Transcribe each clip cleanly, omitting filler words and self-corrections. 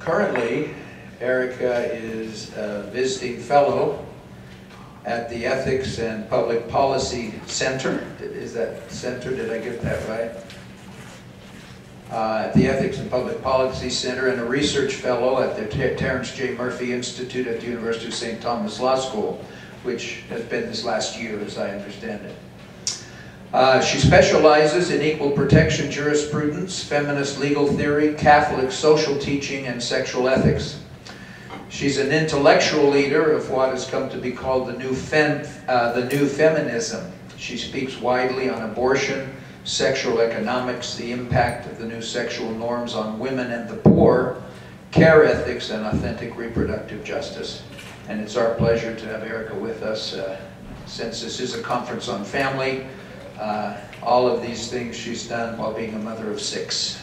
Currently, Erika is a visiting fellow at the Ethics and Public Policy Center. Is that center? Did I get that right? At the Ethics and Public Policy Center, and a research fellow at the Terence J. Murphy Institute at the University of St. Thomas Law School, which has been this last year, as I understand it. She specializes in equal protection jurisprudence, feminist legal theory, Catholic social teaching, and sexual ethics. She's an intellectual leader of what has come to be called the new feminism. She speaks widely on abortion, sexual economics, the impact of the new sexual norms on women and the poor, care ethics, and authentic reproductive justice. And it's our pleasure to have Erika with us since this is a conference on family. All of these things she's done while being a mother of 6.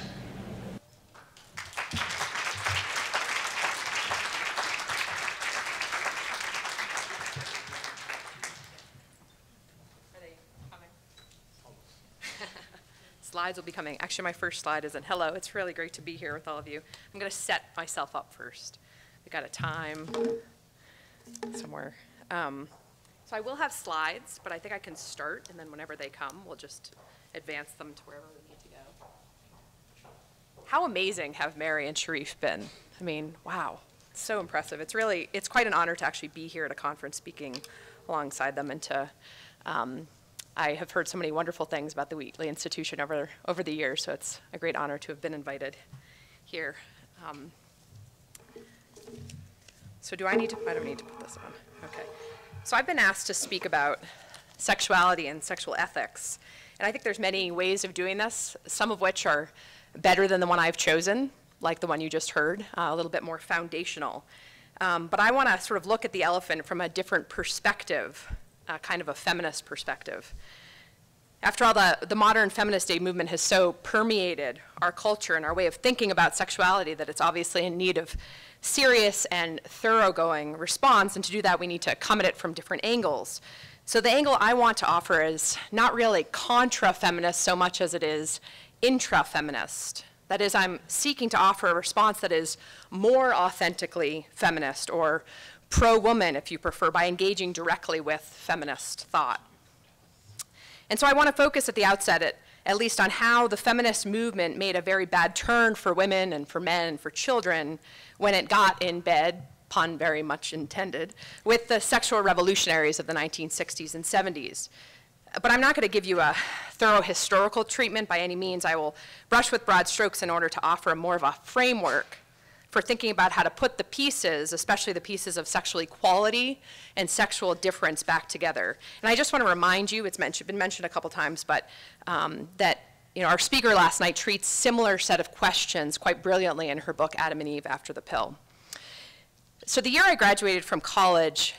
Slides will be coming. Actually, my first slide isn't hello. It's really great to be here with all of you. I'm going to set myself up first. We got a time somewhere. So I will have slides, but I think I can start, and then whenever they come, we'll just advance them to wherever we need to go. How amazing have Mary and Sharif been? I mean, wow, it's so impressive. It's quite an honor to actually be here at a conference speaking alongside them, and to I have heard so many wonderful things about the Wheatley Institution over the years, so it's a great honor to have been invited here. So I don't need to put this on. Okay. So I've been asked to speak about sexuality and sexual ethics, and I think there's many ways of doing this, some of which are better than the one I've chosen, like the one you just heard, a little bit more foundational. But I want to sort of look at the elephant from a different perspective, kind of a feminist perspective. After all, the modern feminist day movement has so permeated our culture and our way of thinking about sexuality that it's obviously in need of serious and thoroughgoing response, and to do that we need to come at it from different angles. So the angle I want to offer is not really contra-feminist so much as it is intra-feminist. That is, I'm seeking to offer a response that is more authentically feminist, or pro-woman if you prefer, by engaging directly with feminist thought. And so I want to focus at the outset at least on how the feminist movement made a very bad turn for women and for men and for children when it got in bed, pun very much intended, with the sexual revolutionaries of the 1960s and 70s. But I'm not going to give you a thorough historical treatment by any means. I will brush with broad strokes in order to offer more of a framework for thinking about how to put the pieces, especially the pieces of sexual equality and sexual difference, back together. And I just want to remind you, it's been mentioned a couple times, but that our speaker last night treats similar set of questions quite brilliantly in her book, Adam and Eve After the Pill. So the year I graduated from college,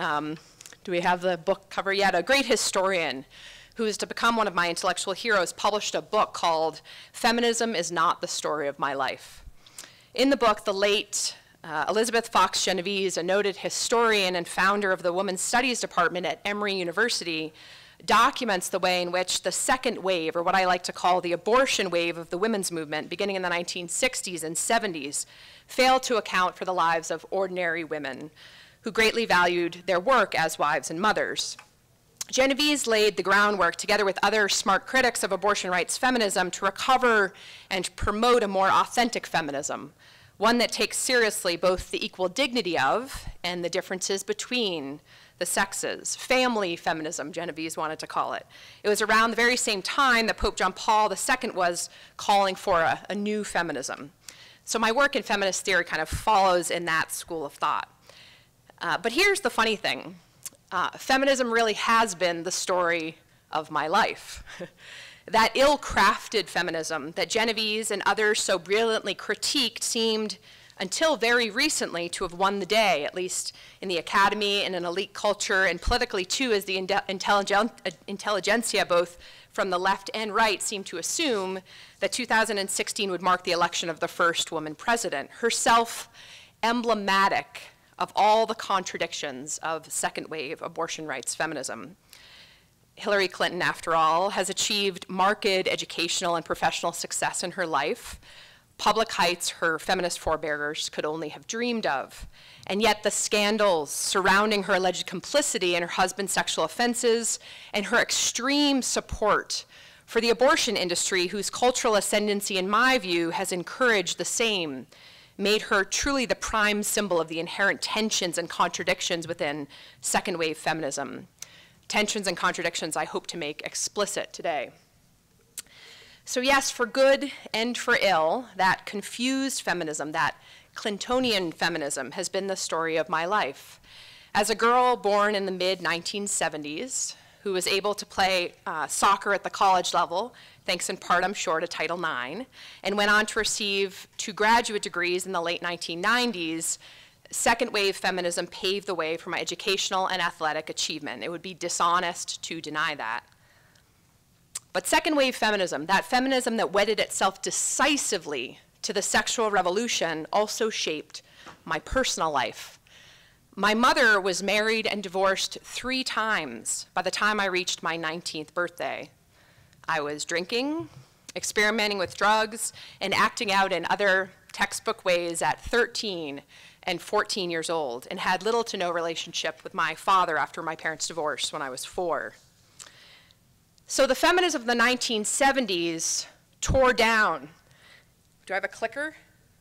do we have the book cover yet? A great historian who is to become one of my intellectual heroes published a book called Feminism is Not the Story of My Life. In the book, the late Elizabeth Fox Genovese, a noted historian and founder of the Women's Studies Department at Emory University, documents the way in which the second wave, or what I like to call the abortion wave of the women's movement, beginning in the 1960s and 70s, failed to account for the lives of ordinary women who greatly valued their work as wives and mothers. Genovese laid the groundwork, together with other smart critics of abortion rights feminism, to recover and promote a more authentic feminism, one that takes seriously both the equal dignity of and the differences between the sexes. Family feminism, Genovese wanted to call it. It was around the very same time that Pope John Paul II was calling for a new feminism. So my work in feminist theory kind of follows in that school of thought. But here's the funny thing. Feminism really has been the story of my life. That ill-crafted feminism that Genovese and others so brilliantly critiqued seemed, until very recently, to have won the day, at least in the academy and in elite culture, and politically too, as the intelligentsia, both from the left and right, seemed to assume that 2016 would mark the election of the first woman president, herself emblematic of all the contradictions of second wave abortion rights feminism. Hillary Clinton, after all, has achieved marked educational and professional success in her life, public heights her feminist forebearers could only have dreamed of. And yet the scandals surrounding her alleged complicity in her husband's sexual offenses and her extreme support for the abortion industry, whose cultural ascendancy, in my view, has encouraged the same, made her truly the prime symbol of the inherent tensions and contradictions within second wave feminism. Tensions and contradictions I hope to make explicit today. So yes, for good and for ill, that confused feminism, that Clintonian feminism, has been the story of my life. As a girl born in the mid-1970s, who was able to play soccer at the college level, thanks in part, I'm sure, to Title IX, and went on to receive 2 graduate degrees in the late 1990s, second wave feminism paved the way for my educational and athletic achievement. It would be dishonest to deny that. But second wave feminism, that feminism that wedded itself decisively to the sexual revolution, also shaped my personal life. My mother was married and divorced 3 times by the time I reached my 19th birthday. I was drinking, experimenting with drugs, and acting out in other textbook ways at 13 and 14 years old, and had little to no relationship with my father after my parents' divorce when I was 4. So the feminism of the 1970s tore down. Do I have a clicker?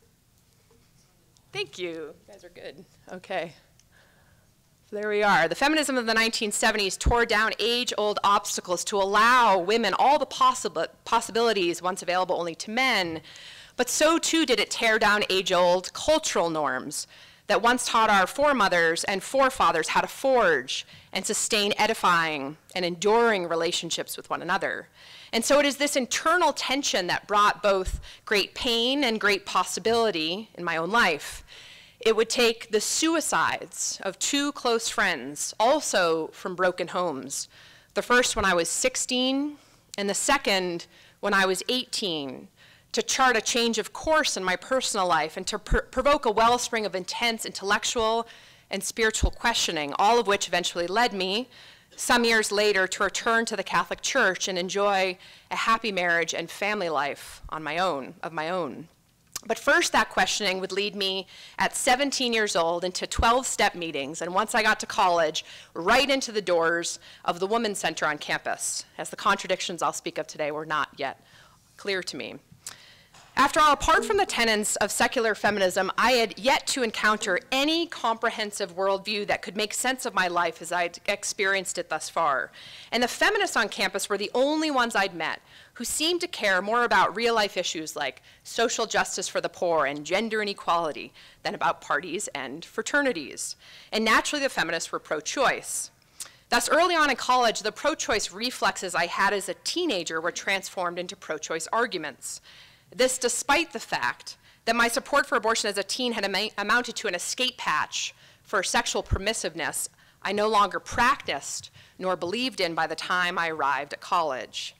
Thank you. You guys are good. Okay. There we are. The feminism of the 1970s tore down age-old obstacles to allow women all the possibilities once available only to men, but so too did it tear down age-old cultural norms that once taught our foremothers and forefathers how to forge and sustain edifying and enduring relationships with one another. And so it is this internal tension that brought both great pain and great possibility in my own life. It would take the suicides of 2 close friends, also from broken homes, the first when I was 16 and the second when I was 18, to chart a change of course in my personal life and to provoke a wellspring of intense intellectual and spiritual questioning, all of which eventually led me, some years later, to return to the Catholic Church and enjoy a happy marriage and family life of my own. But first, that questioning would lead me at 17 years old into 12-step meetings, and once I got to college, right into the doors of the Women's Center on campus, as the contradictions I'll speak of today were not yet clear to me. After all, apart from the tenets of secular feminism, I had yet to encounter any comprehensive worldview that could make sense of my life as I'd experienced it thus far. And the feminists on campus were the only ones I'd met who seemed to care more about real-life issues like social justice for the poor and gender inequality than about parties and fraternities. And naturally, the feminists were pro-choice. Thus, early on in college, the pro-choice reflexes I had as a teenager were transformed into pro-choice arguments. This despite the fact that my support for abortion as a teen had amounted to an escape hatch for sexual permissiveness I no longer practiced nor believed in by the time I arrived at college.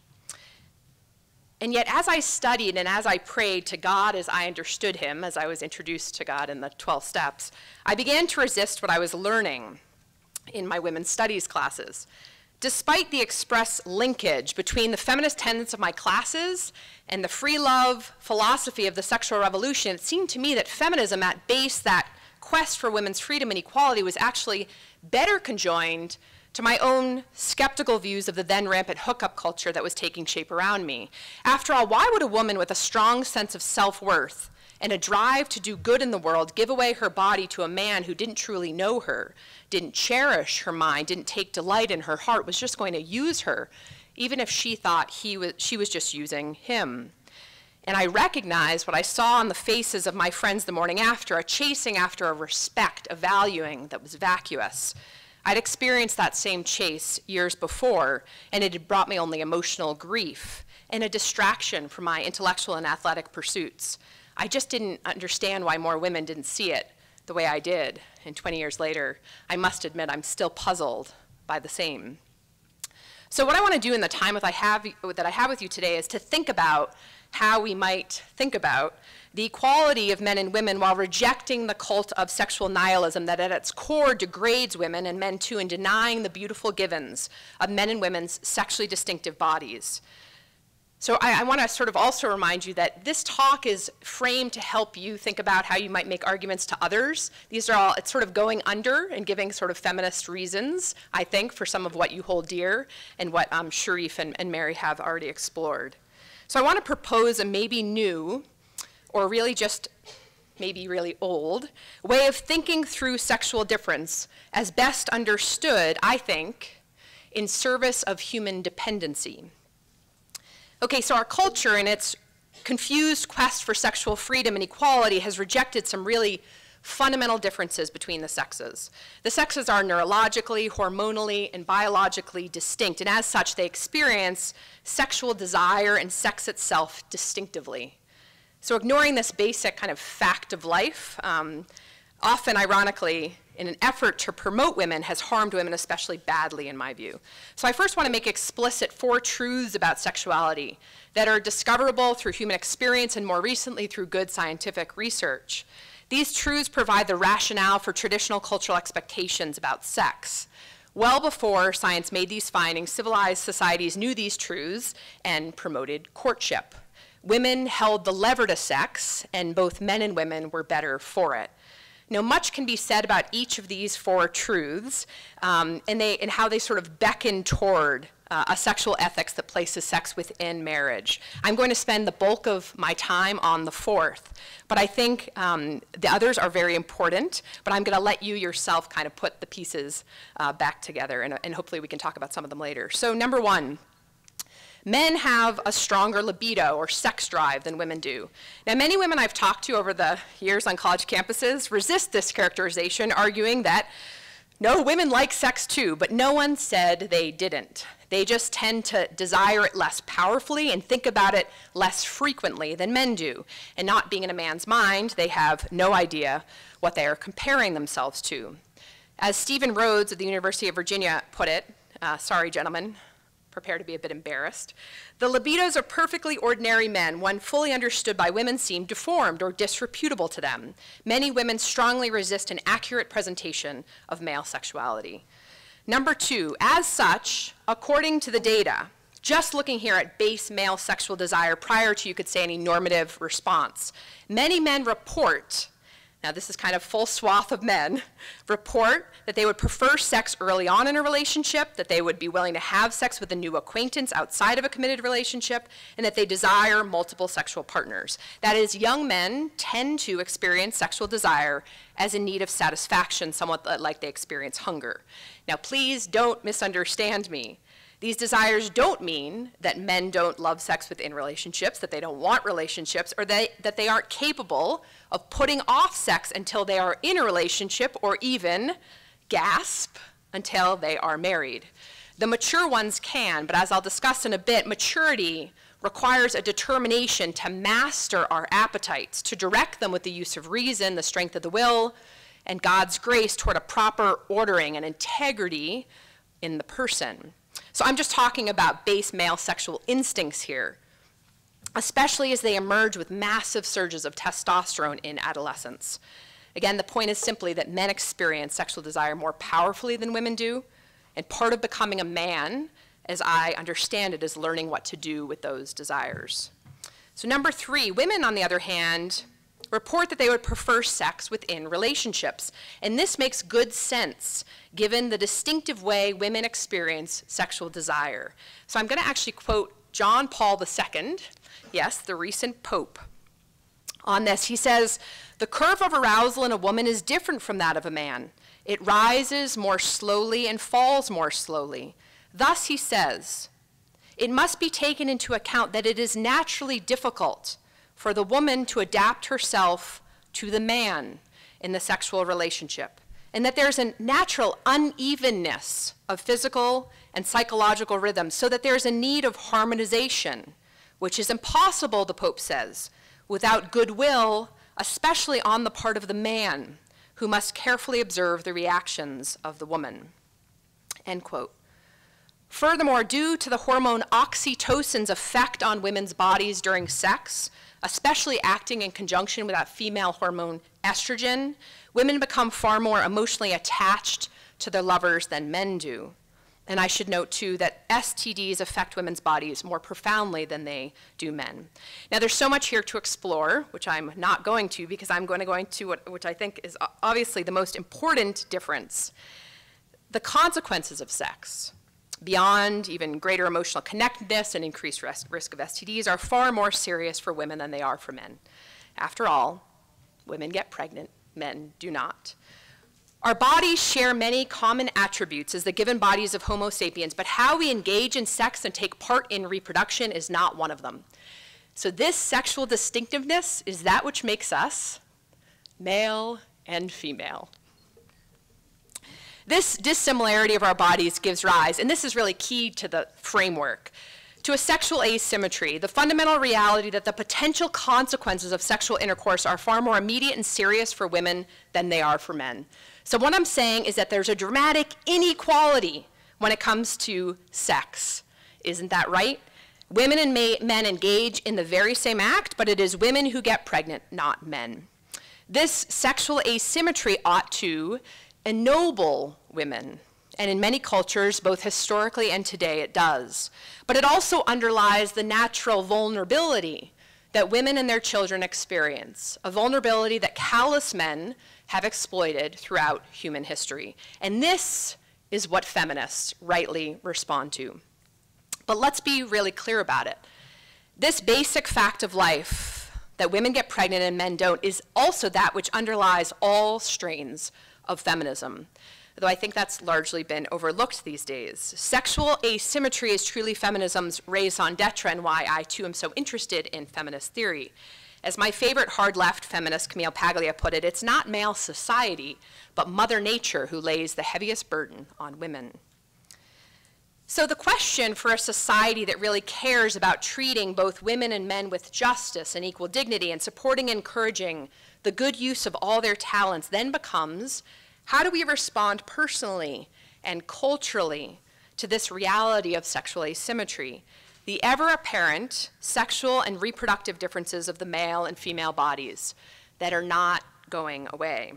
And yet, as I studied and as I prayed to God as I understood him, as I was introduced to God in the 12 steps, I began to resist what I was learning in my women's studies classes. Despite the express linkage between the feminist tenets of my classes and the free love philosophy of the sexual revolution, it seemed to me that feminism at base, that quest for women's freedom and equality, was actually better conjoined to my own skeptical views of the then rampant hookup culture that was taking shape around me. After all, why would a woman with a strong sense of self-worth and a drive to do good in the world give away her body to a man who didn't truly know her, didn't cherish her mind, didn't take delight in her heart, was just going to use her, even if she thought she was just using him? And I recognized what I saw on the faces of my friends the morning after, a chasing after a respect, a valuing that was vacuous. I'd experienced that same chase years before, and it had brought me only emotional grief and a distraction from my intellectual and athletic pursuits. I just didn't understand why more women didn't see it the way I did. And 20 years later, I must admit I'm still puzzled by the same. So what I want to do in the time that I have with you today is to think about how we might think about the equality of men and women while rejecting the cult of sexual nihilism that at its core degrades women and men too, and denying the beautiful givens of men and women's sexually distinctive bodies. So I want to sort of also remind you that this talk is framed to help you think about how you might make arguments to others. These are all, it's sort of going under and giving sort of feminist reasons, I think, for some of what you hold dear and what Sharif and Mary have already explored. So I want to propose a maybe new, or really just maybe really old, way of thinking through sexual difference as best understood, I think, in service of human dependency. Okay, so our culture in its confused quest for sexual freedom and equality has rejected some really fundamental differences between the sexes. The sexes are neurologically, hormonally, and biologically distinct, and as such, they experience sexual desire and sex itself distinctively. So ignoring this basic kind of fact of life, often ironically, in an effort to promote women, has harmed women especially badly, in my view. So I first want to make explicit 4 truths about sexuality that are discoverable through human experience and more recently through good scientific research. These truths provide the rationale for traditional cultural expectations about sex. Well before science made these findings, civilized societies knew these truths and promoted courtship. Women held the lever to sex, and both men and women were better for it. Now, much can be said about each of these 4 truths and how they sort of beckon toward a sexual ethics that places sex within marriage. I'm going to spend the bulk of my time on the 4th, but I think the others are very important, but I'm going to let you yourself kind of put the pieces back together, and hopefully we can talk about some of them later. So number 1. Men have a stronger libido or sex drive than women do. Now, many women I've talked to over the years on college campuses resist this characterization, arguing that, no, women like sex too, but no one said they didn't. They just tend to desire it less powerfully and think about it less frequently than men do. And not being in a man's mind, they have no idea what they are comparing themselves to. As Stephen Rhodes of the University of Virginia put it, sorry, gentlemen, prepare to be a bit embarrassed. The libidos of perfectly ordinary men, when fully understood by women, seem deformed or disreputable to them. Many women strongly resist an accurate presentation of male sexuality. Number 2, as such, according to the data, just looking here at base male sexual desire prior to, you could say, any normative response, many men report, now this is kind of full swath of men, report that they would prefer sex early on in a relationship, that they would be willing to have sex with a new acquaintance outside of a committed relationship, and that they desire multiple sexual partners. That is, young men tend to experience sexual desire as in need of satisfaction, somewhat like they experience hunger. Now please don't misunderstand me. These desires don't mean that men don't love sex within relationships, that they don't want relationships, or that they aren't capable of putting off sex until they are in a relationship, or even, gasp, until they are married. The mature ones can, but as I'll discuss in a bit, maturity requires a determination to master our appetites, to direct them with the use of reason, the strength of the will, and God's grace toward a proper ordering and integrity in the person. So I'm just talking about base male sexual instincts here, especially as they emerge with massive surges of testosterone in adolescence. Again, the point is simply that men experience sexual desire more powerfully than women do, and part of becoming a man, as I understand it, is learning what to do with those desires. So number 3, women, on the other hand, report that they would prefer sex within relationships. And this makes good sense, given the distinctive way women experience sexual desire. So I'm going to actually quote John Paul II, yes, the recent Pope, on this. He says, "The curve of arousal in a woman is different from that of a man. It rises more slowly and falls more slowly. Thus," he says, "it must be taken into account that it is naturally difficult for the woman to adapt herself to the man in the sexual relationship, and that there's a natural unevenness of physical and psychological rhythms, so that there's a need of harmonization, which is impossible," the Pope says, "without goodwill, especially on the part of the man, who must carefully observe the reactions of the woman." End quote. Furthermore, due to the hormone oxytocin's effect on women's bodies during sex, especially acting in conjunction with that female hormone estrogen, women become far more emotionally attached to their lovers than men do. And I should note, too, that STDs affect women's bodies more profoundly than they do men. Now, there's so much here to explore, which I'm not going to, because I'm going to go into which I think is obviously the most important difference. The consequences of sex, beyond even greater emotional connectedness and increased risk of STDs, are far more serious for women than they are for men. After all, women get pregnant, men do not. Our bodies share many common attributes as the given bodies of Homo sapiens, but how we engage in sex and take part in reproduction is not one of them. So this sexual distinctiveness is that which makes us male and female. This dissimilarity of our bodies gives rise, and this is really key to the framework, to a sexual asymmetry, the fundamental reality that the potential consequences of sexual intercourse are far more immediate and serious for women than they are for men. So what I'm saying is that there's a dramatic inequality when it comes to sex. Isn't that right? Women and men engage in the very same act, but it is women who get pregnant, not men. This sexual asymmetry ought to ennoble women. And in many cultures, both historically and today, it does. But it also underlies the natural vulnerability that women and their children experience, a vulnerability that callous men have exploited throughout human history. And this is what feminists rightly respond to. But let's be really clear about it. This basic fact of life, that women get pregnant and men don't, is also that which underlies all strains of feminism, though I think that's largely been overlooked these days. Sexual asymmetry is truly feminism's raison d'etre, and why I, too, am so interested in feminist theory. As my favorite hard-left feminist, Camille Paglia, put it, it's not male society, but Mother Nature who lays the heaviest burden on women. So the question for a society that really cares about treating both women and men with justice and equal dignity and supporting and encouraging the good use of all their talents then becomes, how do we respond personally and culturally to this reality of sexual asymmetry, the ever-apparent sexual and reproductive differences of the male and female bodies that are not going away?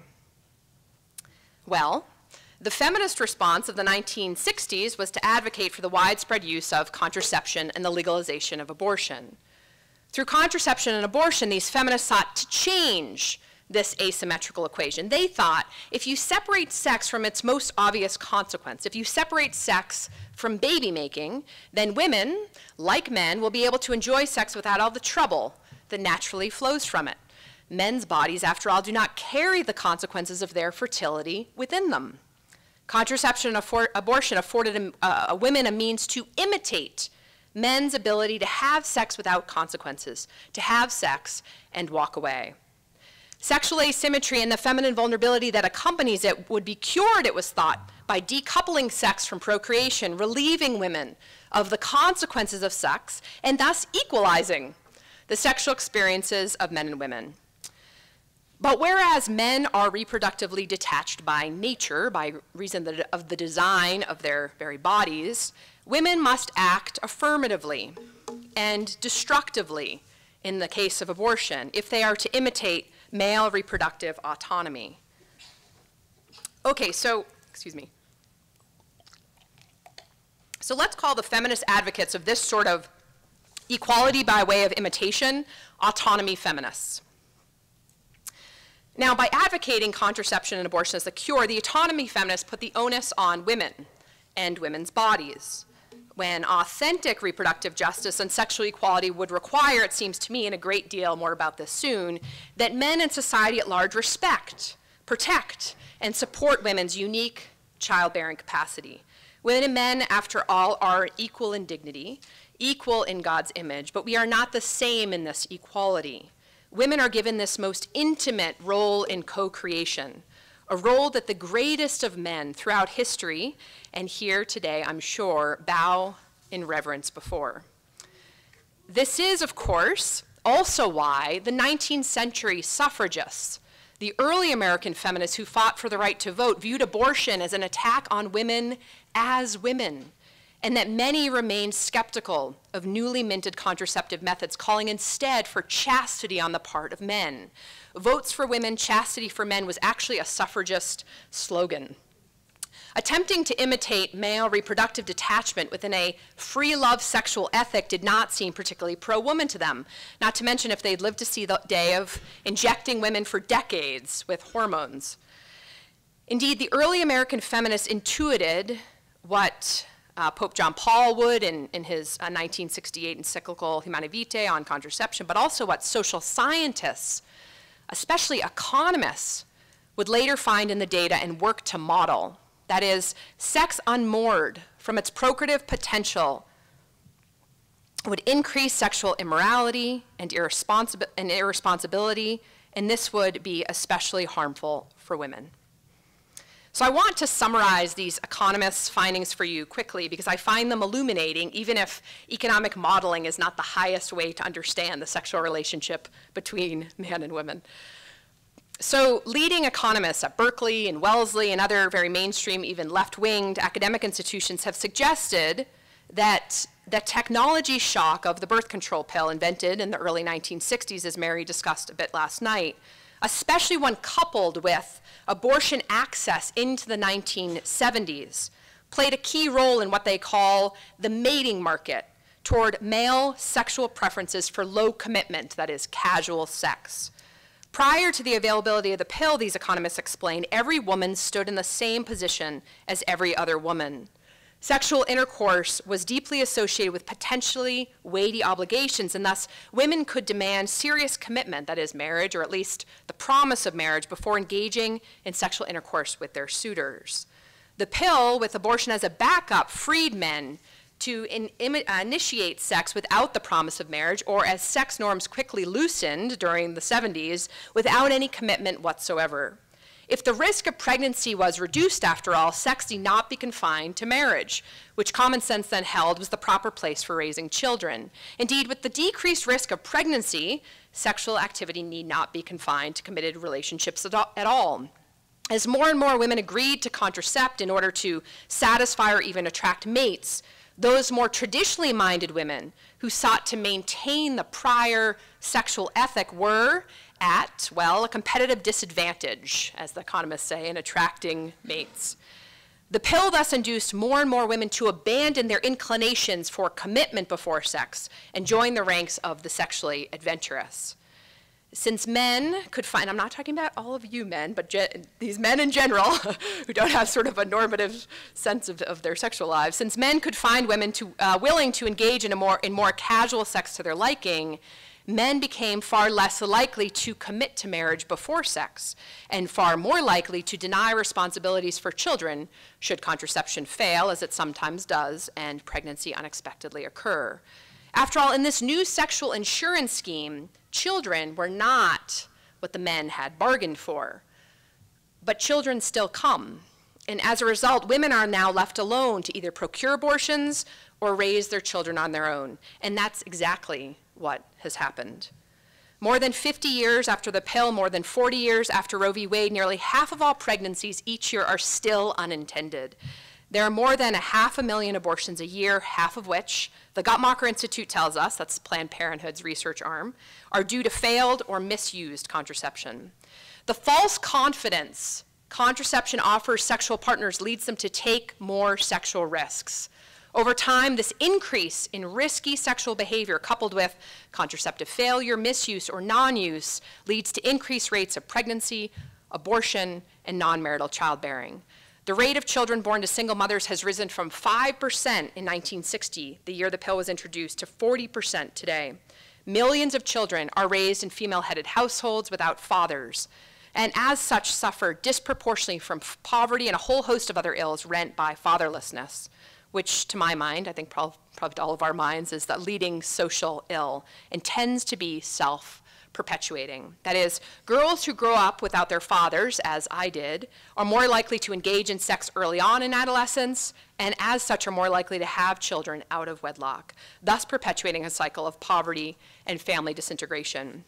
Well, the feminist response of the 1960s was to advocate for the widespread use of contraception and the legalization of abortion. Through contraception and abortion, these feminists sought to change this asymmetrical equation. They thought if you separate sex from its most obvious consequence, if you separate sex from baby making, then women, like men, will be able to enjoy sex without all the trouble that naturally flows from it. Men's bodies, after all, do not carry the consequences of their fertility within them. Contraception and abortion afforded women a means to imitate men's ability to have sex without consequences, to have sex and walk away. Sexual asymmetry and the feminine vulnerability that accompanies it would be cured, it was thought, by decoupling sex from procreation, relieving women of the consequences of sex, and thus equalizing the sexual experiences of men and women. But whereas men are reproductively detached by nature, by reason of the design of their very bodies, women must act affirmatively and destructively in the case of abortion if they are to imitate male reproductive autonomy. Okay, so, excuse me. So let's call the feminist advocates of this sort of equality by way of imitation autonomy feminists. Now, by advocating contraception and abortion as the cure, the autonomy feminists put the onus on women and women's bodies, when authentic reproductive justice and sexual equality would require, it seems to me, and a great deal more about this soon, that men and society at large respect, protect, and support women's unique childbearing capacity. Women and men, after all, are equal in dignity, equal in God's image, but we are not the same in this equality. Women are given this most intimate role in co-creation, a role that the greatest of men throughout history, and here today, I'm sure, bow in reverence before. This is, of course, also why the 19th century suffragists, the early American feminists who fought for the right to vote, viewed abortion as an attack on women as women, and that many remained skeptical of newly minted contraceptive methods, calling instead for chastity on the part of men. Votes for women, chastity for men was actually a suffragist slogan. Attempting to imitate male reproductive detachment within a free love sexual ethic did not seem particularly pro-woman to them, not to mention if they'd lived to see the day of injecting women for decades with hormones. Indeed, the early American feminists intuited what Pope John Paul would in his 1968 encyclical Humanae Vitae on contraception, but also what social scientists, especially economists, would later find in the data and work to model. That is, sex unmoored from its procreative potential would increase sexual immorality and irresponsibility, and this would be especially harmful for women. So I want to summarize these economists' findings for you quickly because I find them illuminating, even if economic modeling is not the highest way to understand the sexual relationship between men and women. So leading economists at Berkeley and Wellesley and other very mainstream, even left-winged academic institutions have suggested that the technology shock of the birth control pill invented in the early 1960s, as Mary discussed a bit last night, especially when coupled with abortion access into the 1970s, played a key role in what they call the mating market toward male sexual preferences for low commitment, that is, casual sex. Prior to the availability of the pill, these economists explain, every woman stood in the same position as every other woman. Sexual intercourse was deeply associated with potentially weighty obligations, and thus women could demand serious commitment, that is marriage, or at least the promise of marriage, before engaging in sexual intercourse with their suitors. The pill, with abortion as a backup, freed men to initiate sex without the promise of marriage, or as sex norms quickly loosened during the 70s, without any commitment whatsoever. If the risk of pregnancy was reduced, after all, sex need not be confined to marriage, which common sense then held was the proper place for raising children. Indeed, with the decreased risk of pregnancy, sexual activity need not be confined to committed relationships at all. As more and more women agreed to contracept in order to satisfy or even attract mates, those more traditionally minded women who sought to maintain the prior sexual ethic were at, well, a competitive disadvantage, as the economists say, in attracting mates. The pill thus induced more and more women to abandon their inclinations for commitment before sex and join the ranks of the sexually adventurous. Since men could find, I'm not talking about all of you men, but these men in general who don't have sort of a normative sense of their sexual lives, since men could find women willing to engage in more casual sex to their liking, men became far less likely to commit to marriage before sex and far more likely to deny responsibilities for children should contraception fail, as it sometimes does, and pregnancy unexpectedly occur. After all, in this new sexual insurance scheme, children were not what the men had bargained for, but children still come. And as a result, women are now left alone to either procure abortions or raise their children on their own. And that's exactly what has happened. More than 50 years after the pill, more than 40 years after Roe v. Wade, nearly half of all pregnancies each year are still unintended. There are more than 500,000 abortions a year, half of which, the Guttmacher Institute tells us, that's Planned Parenthood's research arm, are due to failed or misused contraception. The false confidence contraception offers sexual partners leads them to take more sexual risks. Over time, this increase in risky sexual behavior coupled with contraceptive failure, misuse, or non-use leads to increased rates of pregnancy, abortion, and non-marital childbearing. The rate of children born to single mothers has risen from 5% in 1960, the year the pill was introduced, to 40% today. Millions of children are raised in female-headed households without fathers, and as such suffer disproportionately from poverty and a whole host of other ills rent by fatherlessness, which to my mind, I think probably to all of our minds, is the leading social ill and tends to be self-perpetuating. That is, girls who grow up without their fathers, as I did, are more likely to engage in sex early on in adolescence, and as such are more likely to have children out of wedlock, thus perpetuating a cycle of poverty and family disintegration.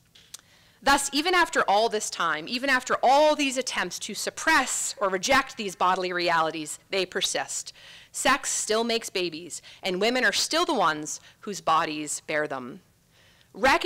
Thus, even after all this time, even after all these attempts to suppress or reject these bodily realities, they persist. Sex still makes babies, and women are still the ones whose bodies bear them.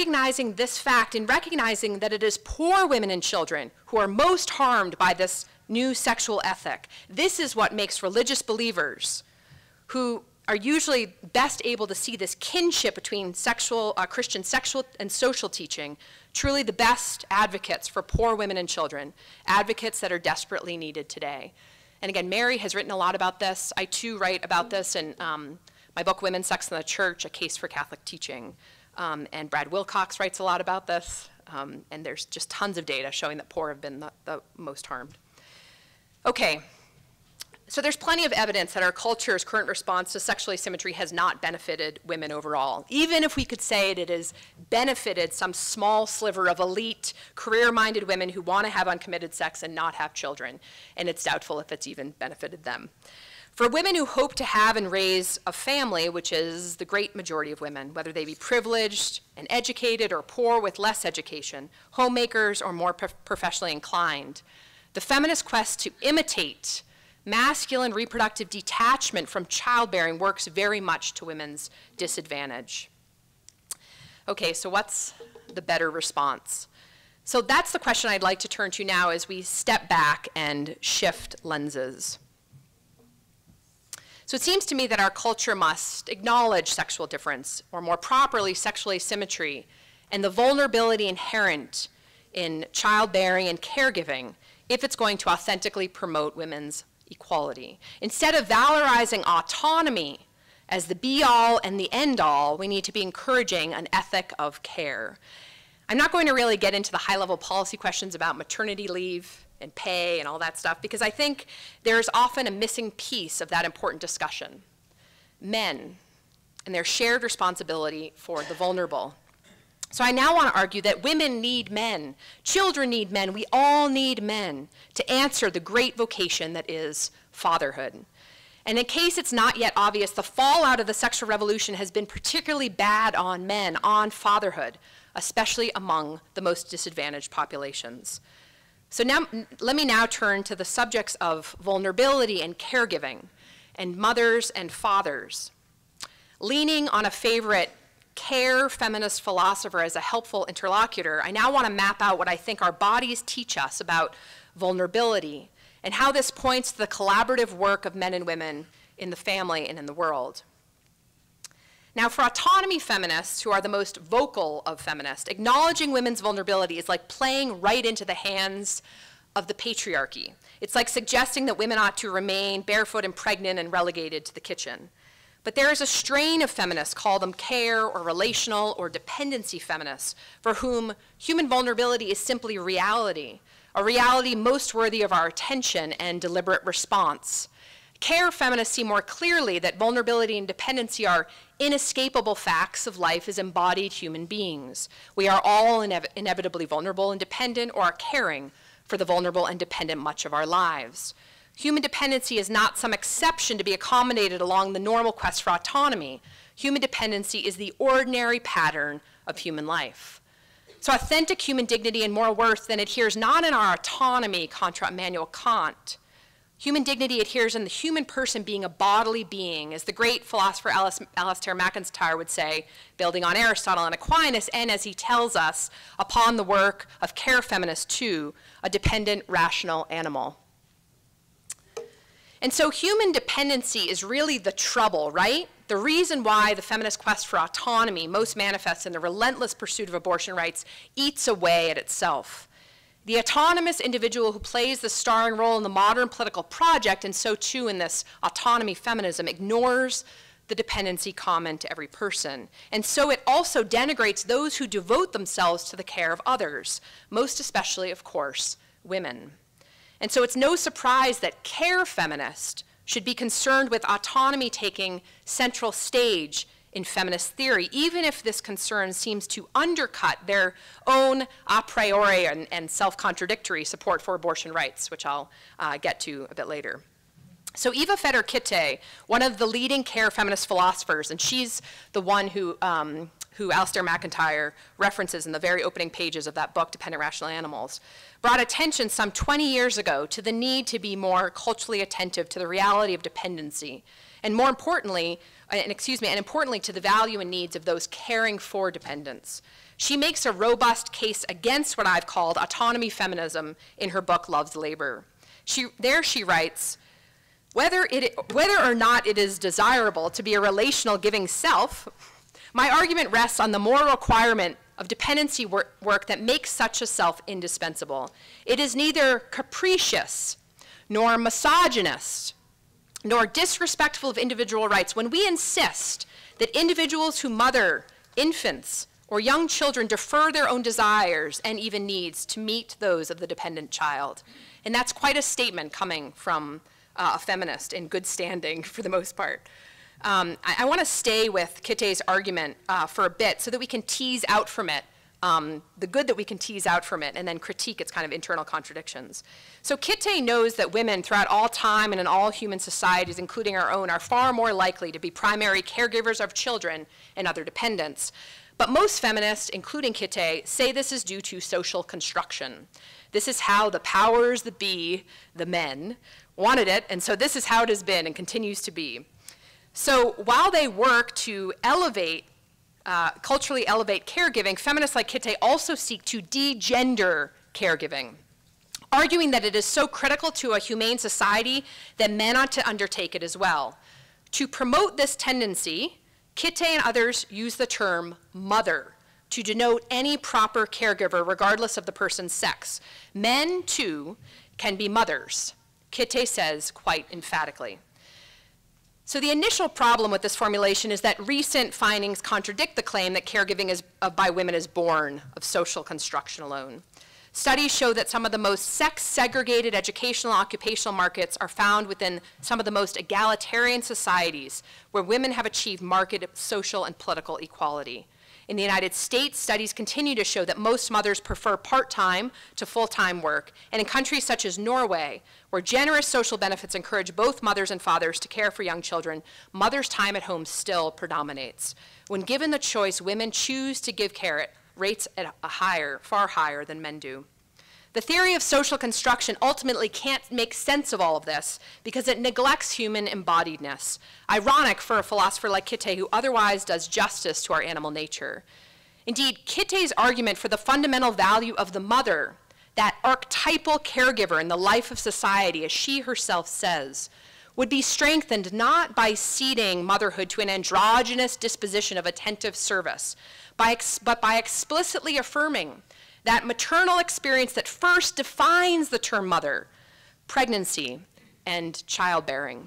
Recognizing this fact and recognizing that it is poor women and children who are most harmed by this new sexual ethic. This is what makes religious believers, who are usually best able to see this kinship between Christian sexual and social teaching, truly the best advocates for poor women and children, advocates that are desperately needed today. And again, Mary has written a lot about this. I too write about this in my book, Women, Sex, and the Church, A Case for Catholic Teaching. And Brad Wilcox writes a lot about this. And there's just tons of data showing that poor have been the most harmed. Okay. So there's plenty of evidence that our culture's current response to sexual asymmetry has not benefited women overall. Even if we could say it has benefited some small sliver of elite, career-minded women who want to have uncommitted sex and not have children, and it's doubtful if it's even benefited them. For women who hope to have and raise a family, which is the great majority of women, whether they be privileged and educated or poor with less education, homemakers or more professionally inclined, the feminist quest to imitate masculine reproductive detachment from childbearing works very much to women's disadvantage. Okay, so what's the better response? So that's the question I'd like to turn to now as we step back and shift lenses. So it seems to me that our culture must acknowledge sexual difference, or more properly, sexual asymmetry, and the vulnerability inherent in childbearing and caregiving if it's going to authentically promote women's equality. Instead of valorizing autonomy as the be-all and the end-all, we need to be encouraging an ethic of care. I'm not going to really get into the high-level policy questions about maternity leave and pay and all that stuff, because I think there's often a missing piece of that important discussion. Men and their shared responsibility for the vulnerable. So I now want to argue that women need men, children need men, we all need men to answer the great vocation that is fatherhood. And in case it's not yet obvious, the fallout of the sexual revolution has been particularly bad on men, on fatherhood, especially among the most disadvantaged populations. So now, let me now turn to the subjects of vulnerability and caregiving, and mothers and fathers. Leaning on a favorite care feminist philosopher as a helpful interlocutor, I now want to map out what I think our bodies teach us about vulnerability and how this points to the collaborative work of men and women in the family and in the world. Now, for autonomy feminists, who are the most vocal of feminists, acknowledging women's vulnerability is like playing right into the hands of the patriarchy. It's like suggesting that women ought to remain barefoot and pregnant and relegated to the kitchen. But there is a strain of feminists, call them care or relational or dependency feminists, for whom human vulnerability is simply reality, a reality most worthy of our attention and deliberate response. Care feminists see more clearly that vulnerability and dependency are inescapable facts of life as embodied human beings. We are all inevitably vulnerable and dependent, or are caring for the vulnerable and dependent much of our lives. Human dependency is not some exception to be accommodated along the normal quest for autonomy. Human dependency is the ordinary pattern of human life. So authentic human dignity and moral worth then adheres not in our autonomy, contra Immanuel Kant. Human dignity adheres in the human person being a bodily being, as the great philosopher Alasdair MacIntyre would say, building on Aristotle and Aquinas, and as he tells us, upon the work of care feminists too, a dependent, rational animal. And so human dependency is really the trouble, right? The reason why the feminist quest for autonomy most manifests in the relentless pursuit of abortion rights eats away at itself. The autonomous individual who plays the starring role in the modern political project, and so too in this autonomy feminism, ignores the dependency common to every person. And so it also denigrates those who devote themselves to the care of others, most especially, of course, women. And so it's no surprise that care feminists should be concerned with autonomy taking central stage in feminist theory, even if this concern seems to undercut their own a priori and self-contradictory support for abortion rights, which I'll get to a bit later. So Eva Feder-Kitte, one of the leading care feminist philosophers, and she's the one who Alasdair MacIntyre references in the very opening pages of that book, Dependent Rational Animals, brought attention some 20 years ago to the need to be more culturally attentive to the reality of dependency, and more importantly, and importantly to the value and needs of those caring for dependents. She makes a robust case against what I've called autonomy feminism in her book, Love's Labor. There she writes, whether or not it is desirable to be a relational giving self, my argument rests on the moral requirement of dependency work that makes such a self indispensable. It is neither capricious, nor misogynist, nor disrespectful of individual rights when we insist that individuals who mother infants or young children defer their own desires and even needs to meet those of the dependent child. And that's quite a statement coming from a feminist in good standing for the most part. I want to stay with Kitte's argument for a bit so that we can tease out from it the good that we can tease out from it and then critique its kind of internal contradictions. So Kitte knows that women throughout all time and in all human societies, including our own, are far more likely to be primary caregivers of children and other dependents. But most feminists, including Kitte, say this is due to social construction. This is how the powers that be, the men, wanted it, and so this is how it has been and continues to be. So while they work to culturally elevate caregiving, feminists like Kitte also seek to de-gender caregiving, arguing that it is so critical to a humane society that men ought to undertake it as well. To promote this tendency, Kitte and others use the term mother to denote any proper caregiver regardless of the person's sex. Men, too, can be mothers, Kitte says quite emphatically. So the initial problem with this formulation is that recent findings contradict the claim that caregiving by women is born of social construction alone. Studies show that some of the most sex-segregated educational and occupational markets are found within some of the most egalitarian societies where women have achieved marked social and political equality. In the United States, studies continue to show that most mothers prefer part-time to full-time work, and in countries such as Norway, where generous social benefits encourage both mothers and fathers to care for young children, mothers' time at home still predominates. When given the choice, women choose to give care at rates at far higher than men do. The theory of social construction ultimately can't make sense of all of this because it neglects human embodiedness. Ironic for a philosopher like Kitte, who otherwise does justice to our animal nature. Indeed, Kitte's argument for the fundamental value of the mother, that archetypal caregiver in the life of society, as she herself says, would be strengthened not by ceding motherhood to an androgynous disposition of attentive service, but by explicitly affirming that maternal experience that first defines the term mother, pregnancy and childbearing.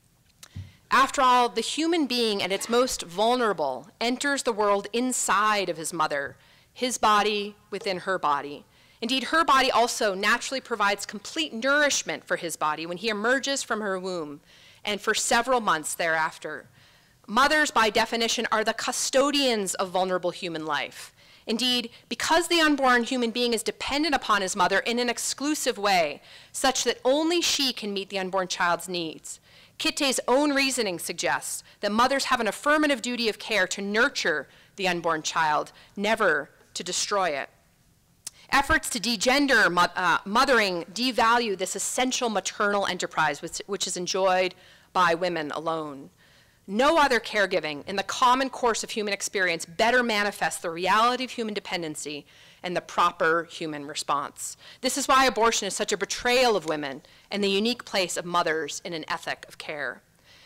After all, the human being at its most vulnerable enters the world inside of his mother, his body within her body. Indeed, her body also naturally provides complete nourishment for his body when he emerges from her womb and for several months thereafter. Mothers, by definition, are the custodians of vulnerable human life. Indeed, because the unborn human being is dependent upon his mother in an exclusive way, such that only she can meet the unborn child's needs, Kitte's own reasoning suggests that mothers have an affirmative duty of care to nurture the unborn child, never to destroy it. Efforts to de-gender mothering devalue this essential maternal enterprise, which is enjoyed by women alone. No other caregiving in the common course of human experience better manifests the reality of human dependency and the proper human response. This is why abortion is such a betrayal of women and the unique place of mothers in an ethic of care.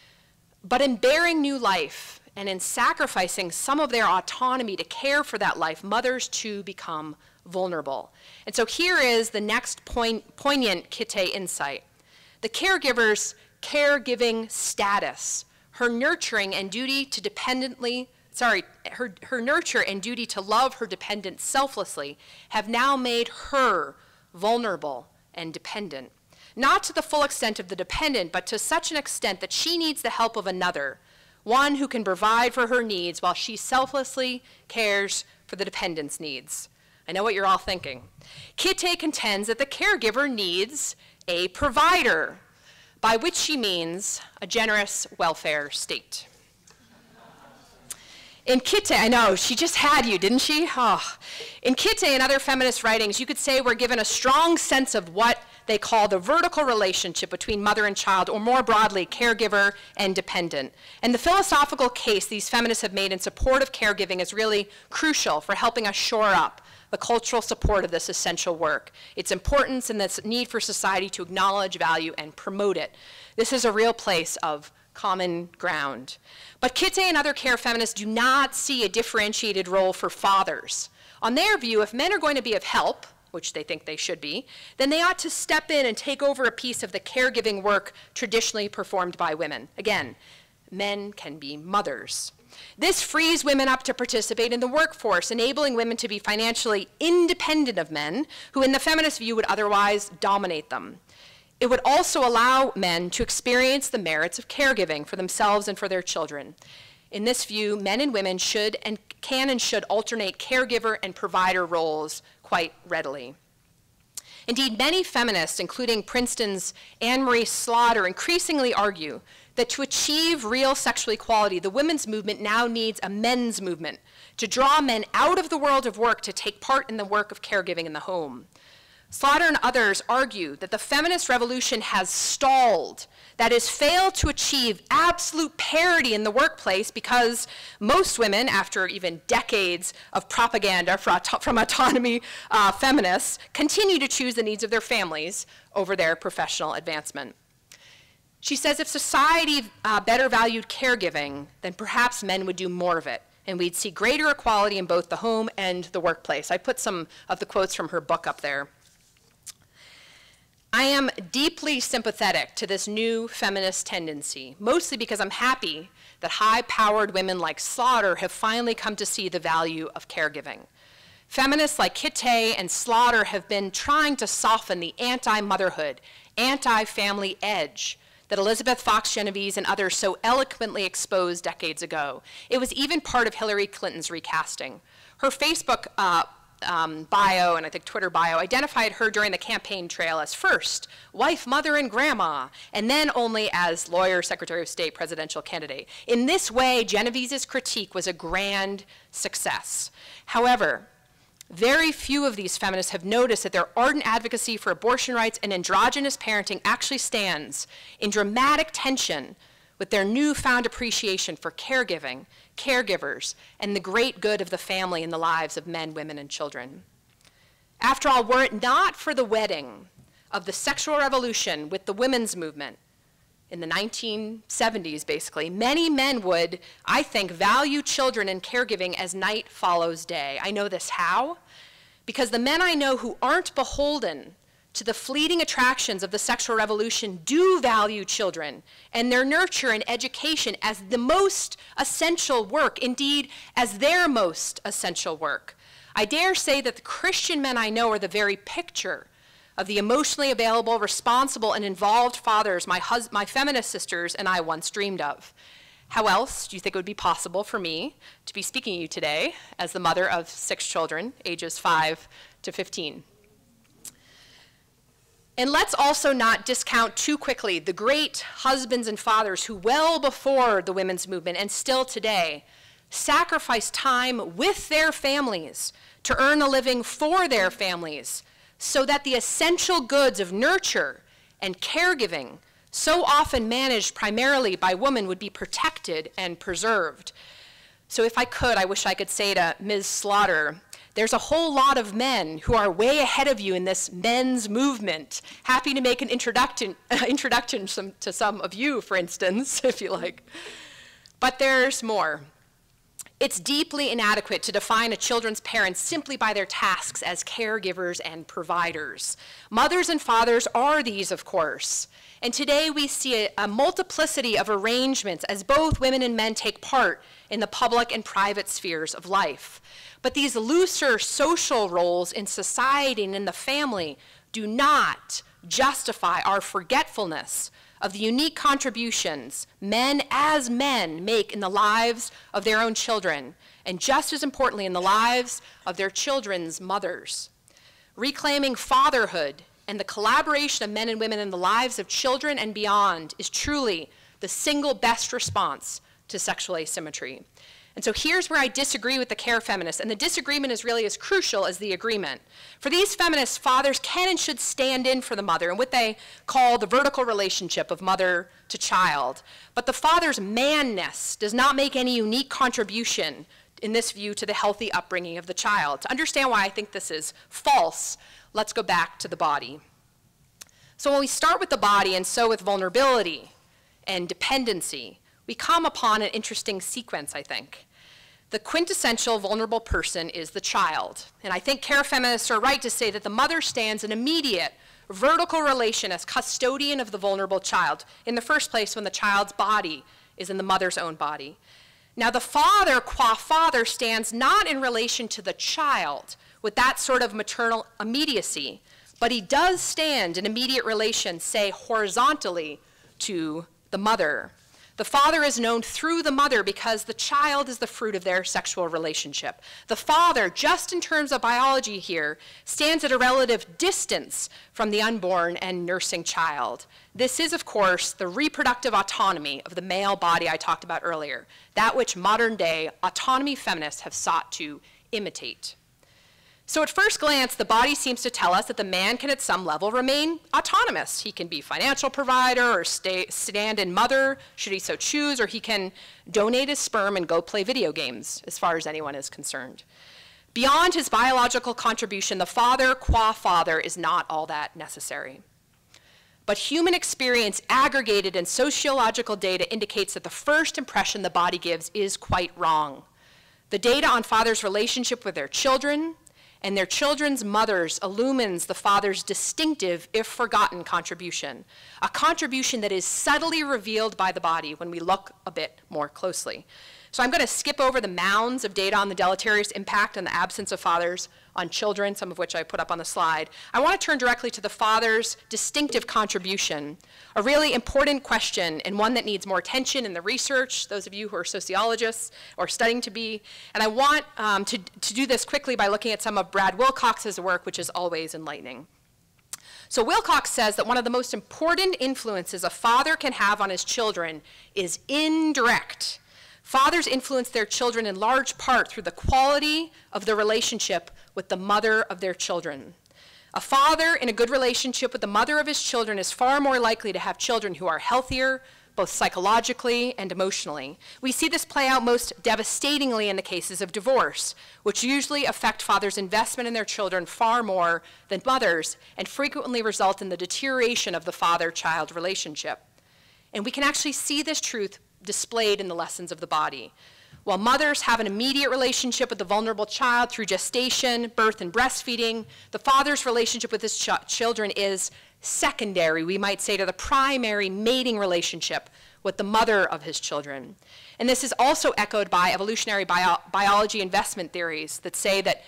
But in bearing new life and in sacrificing some of their autonomy to care for that life, mothers too become vulnerable. And so here is the next poignant Kitte insight. The caregiver's caregiving status, her nurturing and duty to her nurture and duty to love her dependent selflessly have now made her vulnerable and dependent. Not to the full extent of the dependent, but to such an extent that she needs the help of another, one who can provide for her needs while she selflessly cares for the dependent's needs. I know what you're all thinking. Kitte contends that the caregiver needs a provider, by which she means a generous welfare state. In Kitte, I know, she just had you, didn't she? Oh. In Kitte and other feminist writings, you could say we're given a strong sense of what they call the vertical relationship between mother and child, or more broadly, caregiver and dependent. And the philosophical case these feminists have made in support of caregiving is really crucial for helping us shore up the cultural support of this essential work, its importance and its need for society to acknowledge, value, and promote it. This is a real place of common ground. But Kitty and other care feminists do not see a differentiated role for fathers. On their view, if men are going to be of help, which they think they should be, then they ought to step in and take over a piece of the caregiving work traditionally performed by women. Again, men can be mothers. This frees women up to participate in the workforce, enabling women to be financially independent of men, who in the feminist view would otherwise dominate them. It would also allow men to experience the merits of caregiving for themselves and for their children. In this view, men and women should and can and should alternate caregiver and provider roles quite readily. Indeed, many feminists, including Princeton's Anne-Marie Slaughter, increasingly argue that to achieve real sexual equality, the women's movement now needs a men's movement to draw men out of the world of work to take part in the work of caregiving in the home. Slaughter and others argue that the feminist revolution has stalled, that is, failed to achieve absolute parity in the workplace because most women, after even decades of propaganda from autonomy feminists, continue to choose the needs of their families over their professional advancement. She says if society better valued caregiving, then perhaps men would do more of it, and we'd see greater equality in both the home and the workplace. I put some of the quotes from her book up there. I am deeply sympathetic to this new feminist tendency, mostly because I'm happy that high-powered women like Slaughter have finally come to see the value of caregiving. Feminists like Kitty and Slaughter have been trying to soften the anti-motherhood, anti-family edge that Elizabeth Fox Genovese and others so eloquently exposed decades ago. It was even part of Hillary Clinton's recasting. Her Facebook bio, and I think Twitter bio, identified her during the campaign trail as first wife, mother, and grandma, and then only as lawyer, Secretary of State, presidential candidate. In this way, Genovese's critique was a grand success. However, very few of these feminists have noticed that their ardent advocacy for abortion rights and androgynous parenting actually stands in dramatic tension with their newfound appreciation for caregiving, caregivers, and the great good of the family in the lives of men, women, and children. After all, were it not for the wedding of the sexual revolution with the women's movement in the 1970s, basically, many men would, I think, value children and caregiving as night follows day. I know this how? Because the men I know who aren't beholden to the fleeting attractions of the sexual revolution do value children and their nurture and education as the most essential work, indeed, as their most essential work. I dare say that the Christian men I know are the very picture of the emotionally available, responsible, and involved fathers my feminist sisters and I once dreamed of. How else do you think it would be possible for me to be speaking to you today as the mother of 6 children, ages 5 to 15? And let's also not discount too quickly the great husbands and fathers who, well before the women's movement and still today, sacrificed time with their families to earn a living for their families so that the essential goods of nurture and caregiving, so often managed primarily by women, would be protected and preserved. So if I could, I wish I could say to Ms. Slaughter, there's a whole lot of men who are way ahead of you in this men's movement. Happy to make an introduction to some of you, for instance, if you like. But there's more. It's deeply inadequate to define a children's parents simply by their tasks as caregivers and providers. Mothers and fathers are these, of course. And today we see a multiplicity of arrangements as both women and men take part in the public and private spheres of life. But these looser social roles in society and in the family do not justify our forgetfulness of the unique contributions men as men make in the lives of their own children, and just as importantly, in the lives of their children's mothers. Reclaiming fatherhood and the collaboration of men and women in the lives of children and beyond is truly the single best response to sexual asymmetry. And so here's where I disagree with the care feminists, and the disagreement is really as crucial as the agreement. For these feminists, fathers can and should stand in for the mother in what they call the vertical relationship of mother to child. But the father's manness does not make any unique contribution in this view, to the healthy upbringing of the child. To understand why I think this is false, let's go back to the body. So when we start with the body, and so with vulnerability and dependency, we come upon an interesting sequence, I think. The quintessential vulnerable person is the child. And I think care feminists are right to say that the mother stands in immediate vertical relation as custodian of the vulnerable child, in the first place when the child's body is in the mother's own body. Now the father, qua father, stands not in relation to the child with that sort of maternal immediacy, but he does stand in immediate relation, say horizontally, to the mother. The father is known through the mother because the child is the fruit of their sexual relationship. The father, just in terms of biology here, stands at a relative distance from the unborn and nursing child. This is, of course, the reproductive autonomy of the male body I talked about earlier, that which modern-day autonomy feminists have sought to imitate. So at first glance, the body seems to tell us that the man can at some level remain autonomous. He can be financial provider or stand-in mother, should he so choose, or he can donate his sperm and go play video games, as far as anyone is concerned. Beyond his biological contribution, the father, qua father, is not all that necessary. But human experience aggregated in sociological data indicates that the first impression the body gives is quite wrong. The data on fathers' relationship with their children and their children's mothers illumines the father's distinctive, if forgotten, contribution, a contribution that is subtly revealed by the body when we look a bit more closely. So I'm going to skip over the mounds of data on the deleterious impact and the absence of fathers on children, some of which I put up on the slide. I want to turn directly to the father's distinctive contribution, a really important question and one that needs more attention in the research, those of you who are sociologists or studying to be. And I want to do this quickly by looking at some of Brad Wilcox's work, which is always enlightening. So Wilcox says that one of the most important influences a father can have on his children is indirect. Fathers influence their children in large part through the quality of the relationship with the mother of their children. A father in a good relationship with the mother of his children is far more likely to have children who are healthier, both psychologically and emotionally. We see this play out most devastatingly in the cases of divorce, which usually affect fathers' investment in their children far more than mothers, and frequently result in the deterioration of the father-child relationship. And we can actually see this truth displayed in the lessons of the body. While mothers have an immediate relationship with the vulnerable child through gestation, birth, and breastfeeding, the father's relationship with his children is secondary, we might say, to the primary mating relationship with the mother of his children. And this is also echoed by evolutionary biology investment theories that say that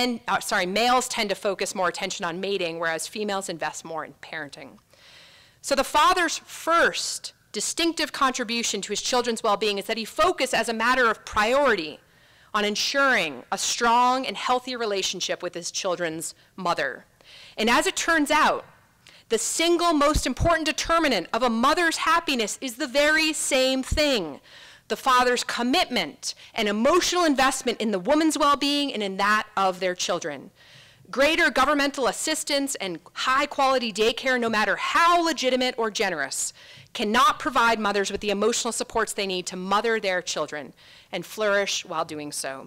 males tend to focus more attention on mating, whereas females invest more in parenting. So the father's first distinctive contribution to his children's well-being is that he focused as a matter of priority on ensuring a strong and healthy relationship with his children's mother. And as it turns out, the single most important determinant of a mother's happiness is the very same thing: the father's commitment and emotional investment in the woman's well-being and in that of their children. Greater governmental assistance and high-quality daycare, no matter how legitimate or generous, cannot provide mothers with the emotional supports they need to mother their children and flourish while doing so.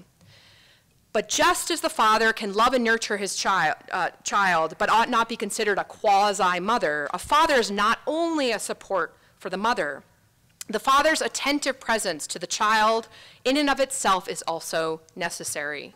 But just as the father can love and nurture his child but ought not be considered a quasi-mother, a father is not only a support for the mother. The father's attentive presence to the child in and of itself is also necessary.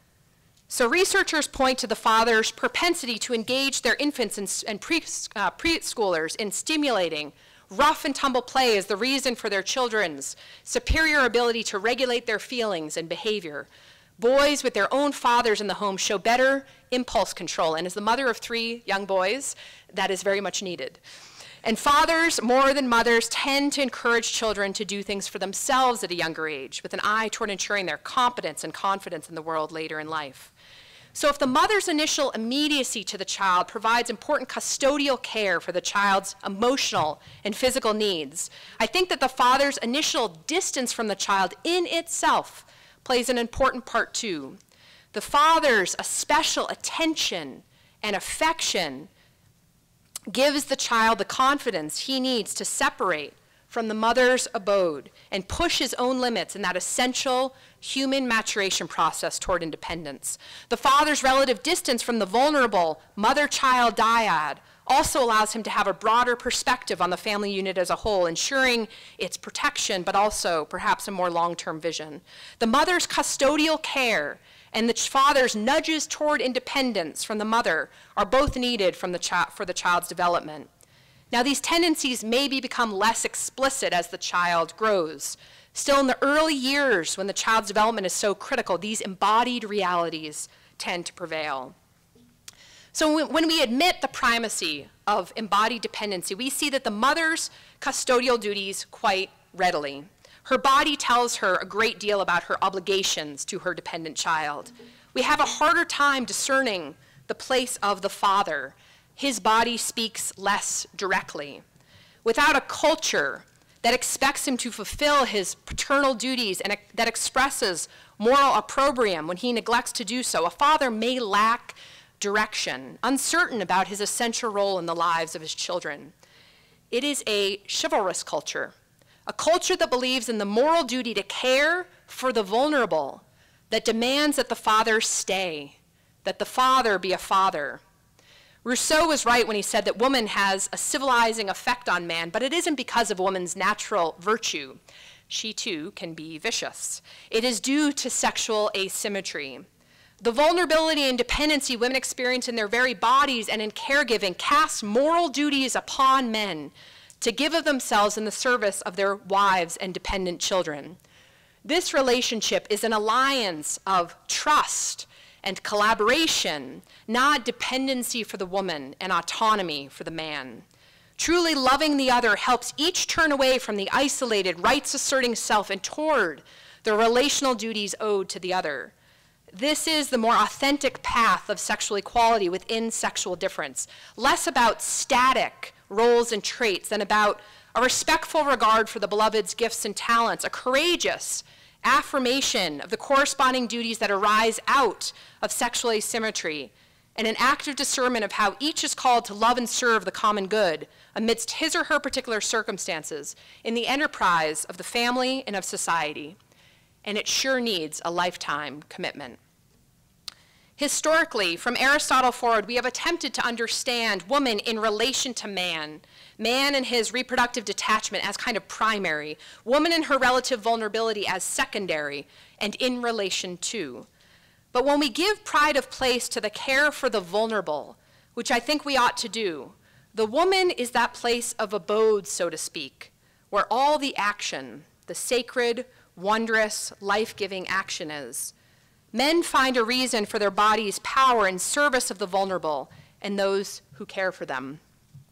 So researchers point to the father's propensity to engage their infants and preschoolers in stimulating rough and tumble play as the reason for their children's superior ability to regulate their feelings and behavior. Boys with their own fathers in the home show better impulse control, and as the mother of 3 young boys, that is very much needed. And fathers, more than mothers, tend to encourage children to do things for themselves at a younger age, with an eye toward ensuring their competence and confidence in the world later in life. So if the mother's initial immediacy to the child provides important custodial care for the child's emotional and physical needs, I think that the father's initial distance from the child in itself plays an important part too. The father's special attention and affection gives the child the confidence he needs to separate from the mother's abode and push his own limits in that essential human maturation process toward independence. The father's relative distance from the vulnerable mother-child dyad also allows him to have a broader perspective on the family unit as a whole, ensuring its protection, but also perhaps a more long-term vision. The mother's custodial care and the father's nudges toward independence from the mother are both needed for the child's development. Now, these tendencies maybe become less explicit as the child grows. Still, in the early years when the child's development is so critical, these embodied realities tend to prevail. So when we admit the primacy of embodied dependency, we see that the mother's custodial duties quite readily. Her body tells her a great deal about her obligations to her dependent child. We have a harder time discerning the place of the father. His body speaks less directly. Without a culture that expects him to fulfill his paternal duties and that expresses moral opprobrium when he neglects to do so, a father may lack direction, uncertain about his essential role in the lives of his children. It is a chivalrous culture, a culture that believes in the moral duty to care for the vulnerable, that demands that the father stay, that the father be a father. Rousseau was right when he said that woman has a civilizing effect on man, but it isn't because of woman's natural virtue. She too can be vicious. It is due to sexual asymmetry. The vulnerability and dependency women experience in their very bodies and in caregiving casts moral duties upon men to give of themselves in the service of their wives and dependent children. This relationship is an alliance of trust and collaboration, not dependency for the woman and autonomy for the man. Truly loving the other helps each turn away from the isolated, rights-asserting self and toward the relational duties owed to the other. This is the more authentic path of sexual equality within sexual difference, less about static roles and traits than about a respectful regard for the beloved's gifts and talents, a courageous affirmation of the corresponding duties that arise out of sexual asymmetry, and an active discernment of how each is called to love and serve the common good amidst his or her particular circumstances in the enterprise of the family and of society. And it sure needs a lifetime commitment. Historically, from Aristotle forward, we have attempted to understand woman in relation to man, man and his reproductive detachment as kind of primary, woman and her relative vulnerability as secondary, and in relation to. But when we give pride of place to the care for the vulnerable, which I think we ought to do, the woman is that place of abode, so to speak, where all the action, the sacred, wondrous, life-giving action is. Men find a reason for their body's power in service of the vulnerable and those who care for them.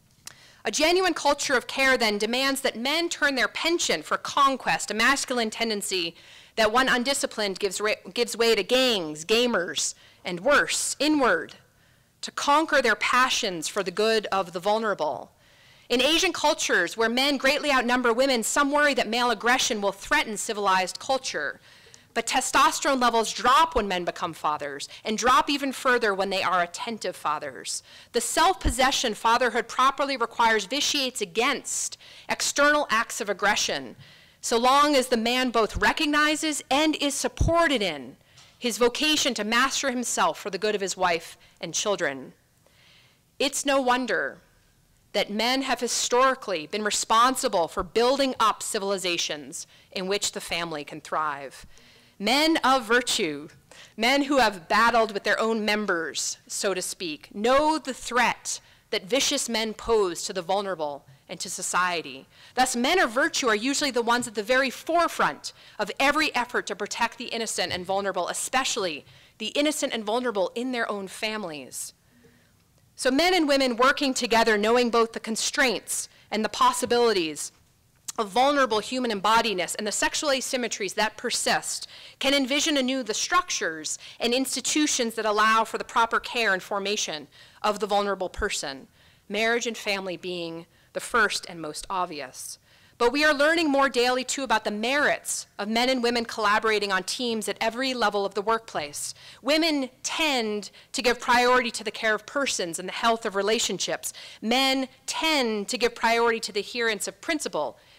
A genuine culture of care, then, demands that men turn their penchant for conquest, a masculine tendency that when undisciplined gives way to gangs, gamers, and worse, inward, to conquer their passions for the good of the vulnerable. In Asian cultures, where men greatly outnumber women, some worry that male aggression will threaten civilized culture. But testosterone levels drop when men become fathers, and drop even further when they are attentive fathers. The self-possession fatherhood properly requires vitiates against external acts of aggression, so long as the man both recognizes and is supported in his vocation to master himself for the good of his wife and children. It's no wonder that men have historically been responsible for building up civilizations in which the family can thrive. Men of virtue, men who have battled with their own members, so to speak, know the threat that vicious men pose to the vulnerable and to society. Thus, men of virtue are usually the ones at the very forefront of every effort to protect the innocent and vulnerable, especially the innocent and vulnerable in their own families. So men and women working together, knowing both the constraints and the possibilities of vulnerable human embodiedness and the sexual asymmetries that persist, can envision anew the structures and institutions that allow for the proper care and formation of the vulnerable person, marriage and family being the first and most obvious. But we are learning more daily, too, about the merits of men and women collaborating on teams at every level of the workplace. Women tend to give priority to the care of persons and the health of relationships. Men tend to give priority to the adherence of principle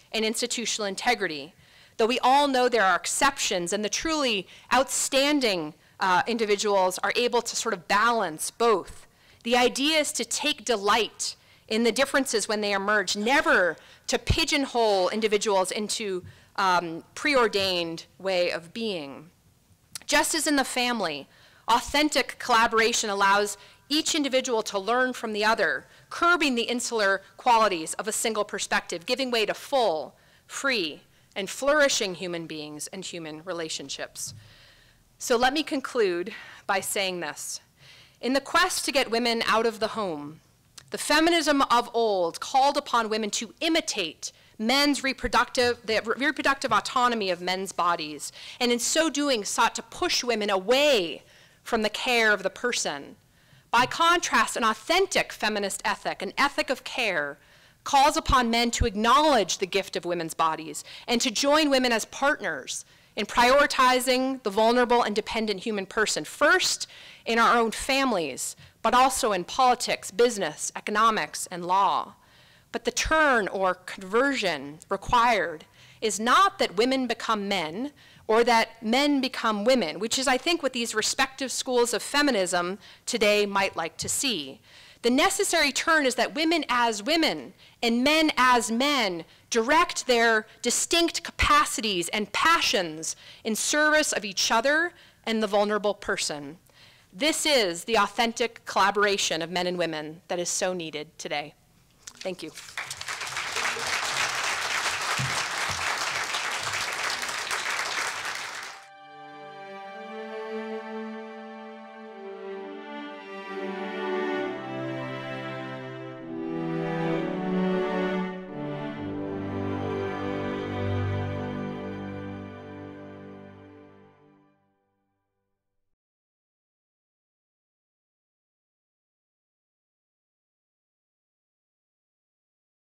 and institutional integrity. Though we all know there are exceptions, and the truly outstanding individuals are able to sort of balance both. The idea is to take delight in the differences when they emerge, never to pigeonhole individuals into preordained way of being. Just as in the family, authentic collaboration allows each individual to learn from the other, curbing the insular qualities of a single perspective, giving way to full, free, and flourishing human beings and human relationships. So let me conclude by saying this. In the quest to get women out of the home, the feminism of old called upon women to imitate the reproductive autonomy of men's bodies, and in so doing sought to push women away from the care of the person. By contrast, an authentic feminist ethic, an ethic of care, calls upon men to acknowledge the gift of women's bodies and to join women as partners in prioritizing the vulnerable and dependent human person, first in our own families, but also in politics, business, economics, and law. But the turn or conversion required is not that women become men or that men become women, which is, I think, what these respective schools of feminism today might like to see. The necessary turn is that women as women and men as men direct their distinct capacities and passions in service of each other and the vulnerable person. This is the authentic collaboration of men and women that is so needed today. Thank you.